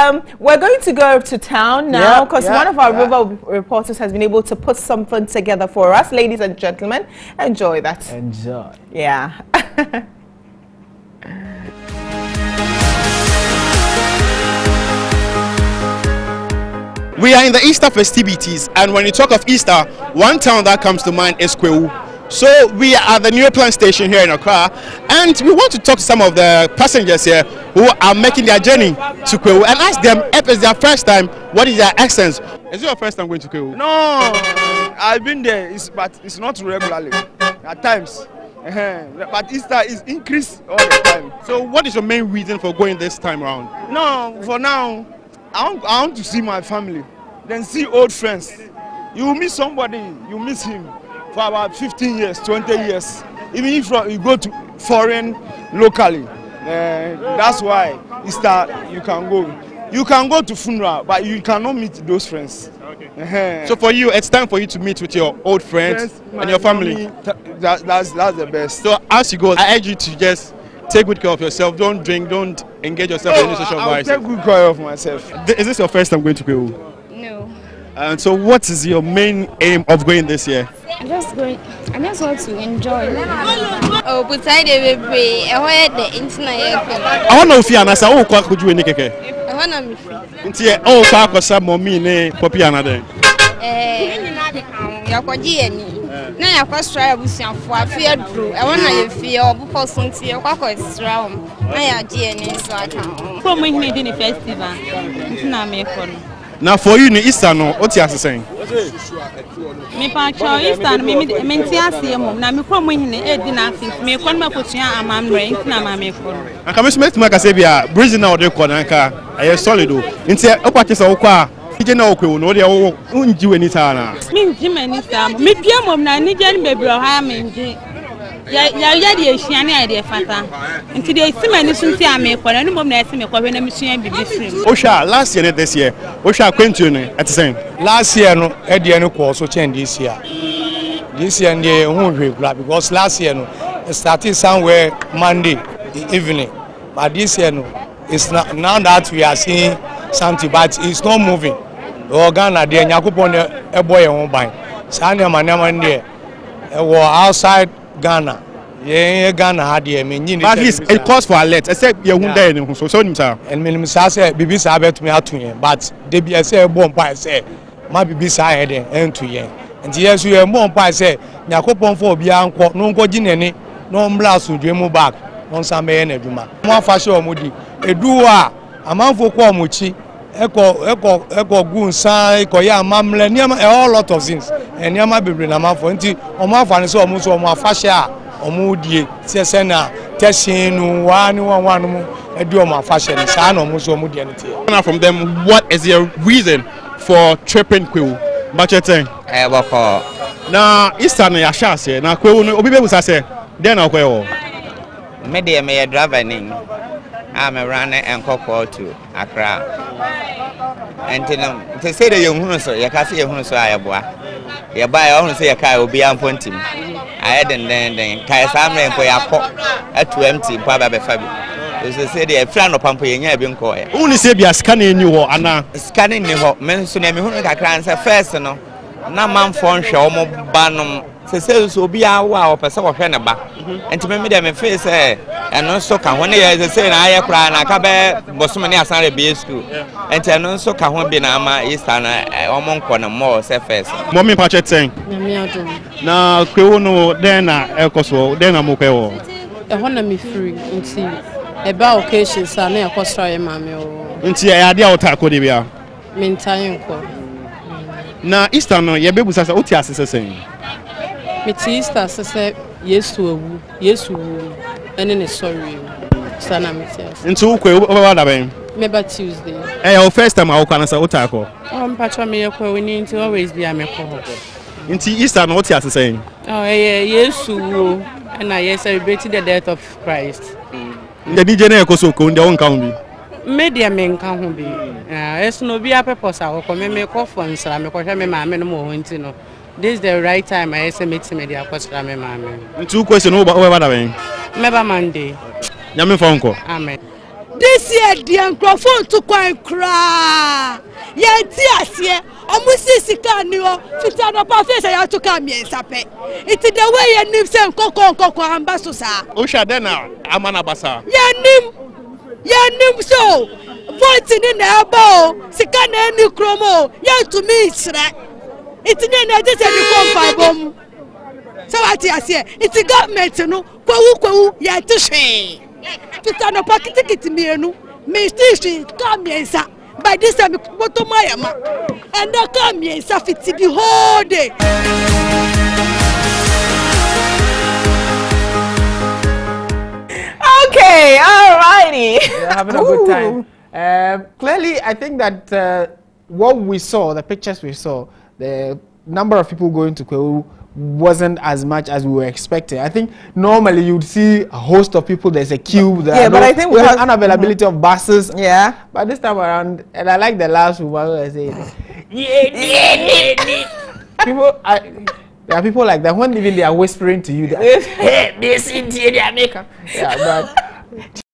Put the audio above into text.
we're going to go to town now because one of our river reporters has been able to put something together for us. Ladies and gentlemen, enjoy that. Enjoy. Yeah. We are in the Easter festivities, and when you talk of Easter, one town that comes to mind is Kwewu. So we are at the New Plan station here in Accra, and we want to talk to some of the passengers here who are making their journey to Kwewu and ask them if it's their first time, what is their essence. Is it your first time going to Kwewu? No, I've been there, but it's not regularly. At times. But Easter is increased all the time. So what is your main reason for going this time around? No, for now, I want to see my family, then see old friends. You meet somebody, you miss him for about 15 years, 20 years. Even if you go to foreign locally, that's why Easter you can go. You can go to funeral, but you cannot meet those friends. Okay. So for you, it's time for you to meet with your old friends and your family. That's the best. So as you go, I urge you to just take good care of yourself. Don't drink. Don't engage yourself in any social vices. I'll take good care of myself. Is this your first time going to Kwewu? No. And so what is your main aim of going this year? I just want to enjoy. Oh, but I be the internet. I want to know if you are not. Oh, could you any keke? I want to be free. Inti oh, kwa kwa sa mommy ne popi anade. Yakwaji eni. Na yakwastra abusianfo afia dro. E wona ye fie obupo sonti e kwakwa extra na ya ji eni so aka. Ko mo hine di ni festival. Ntina me ko no. Now for you, Easter no, what you are saying? Me pa cho Easter me nti ase mo na me kro mo hine e di na ase me ko na kotua amamre ntina ma me ko no. Anka me smith maka say bia bridge na o de ko na anka aye solid o. Nti o kwa kese wo kwa ije na okwe no de wo unji weni ta na. Me nji mani ta me bia mom na ni je ni bebro ha me nji. Ya de ehia na de fata. Nti de simani sunti ame ko na ni mom na ese me ko hwe na me sua bibi frame. Osha last year this year. Osha kwentu ne at the same. Last year no e de no ko so change this year. This year dey hu hwe because last year no it started somewhere Monday evening. But this year no it's not, now that we are seeing something but it's not moving. Ghana dey Yakupon e boy e ho ban. Sa na manama dey e wo outside Ghana. Yeah, Ghana had the meaning. At least it calls for alert. I said, you won't die in so sir. And when I say, Bibi Sabet me out to you, but they be a say, bomb pie say, my Bibi side and to ye. And yes, you are more pie say, Yakopon for Bian, no go ginny, no blast to dream back on some man, more fashion or moody. A dua, a man for Quamuchi, Echo Goon, Sai, Koya, Mamla, a whole lot of things. And Yama be bring a man for empty, or my fan is almost more fashion. Omudie sesena teshin one do my fashion san almost omudie nti. From them, what is your reason for tripping Kwewu? Budgeting. Now Easter na ya sha say na Kwewu no obi be busa say den na Kwewu. Me dey me driver ning. I'm a runner and call to Accra. And to say that you hunu so you can see you hunu so ayaboa. You buy all say your car will be appointing. I had and then Kai Samre for your pop at 2 empty Papa Fabi. You say the friend of Pampa and Yabin Coy. Only say be a scanning you or Anna scanning you, men soon and Hunuka first no. Na man phone show more banum. Say so be our wow person of Fenaba. And to me them face and also can when they say I cry and I come Bosumani as a B school. And I also can one be Nama Eastana or Moncona more surface. Mommy Patchet saying. Now Kwewu then Elcoso, then I'm okay. I want to be free and see about occasions and I cost try mammy. Until I had the outer Codivia. Meantime, now Easter no, your baby says, what you saying? Easter says, yes to a yes, and then sorry. Sana myself. Into Kwewu, maybe Tuesday. Hey, first time I can say, what I call. Patcha me, we need to always be a make. Into Easter, what you saying? Oh, yes, and I celebrated the death of Christ. The DJ Kosoko in their own county. Media men can't be. It's no be a purpose. I will come and make off on some because I'm a man more. This is the right time I estimate media because I'm a man. 2 questions over what I mean. Maybe Monday. Yamin Fonko. Amen. this year the microphone to quite cry. Yeah, dear, almost sika ni o fita no pa face ya to come yen sape it the way ya nim say kokon ambaso sa o sha den na amana basa ya nim so vote ni na ba o sika na ni kromo ya to me sra it ni na je say ni kompa bom so what ya say it government no kwawu ya to hwe fita no pa kitikiti mienu me still come yen sa. By this time, what to my ama, and I come here, Safety the whole day. Okay, alrighty. We're having a good time. Clearly, I think that what we saw, the pictures we saw, the number of people going to Kwewu wasn't as much as we were expecting. I think normally you'd see a host of people, there's a queue, there but I think we have unavailability of buses. Yeah. But this time around, and I like the last one who was saying, people, there are people like that when even they are whispering to you that, hey, this is the America. Yeah, but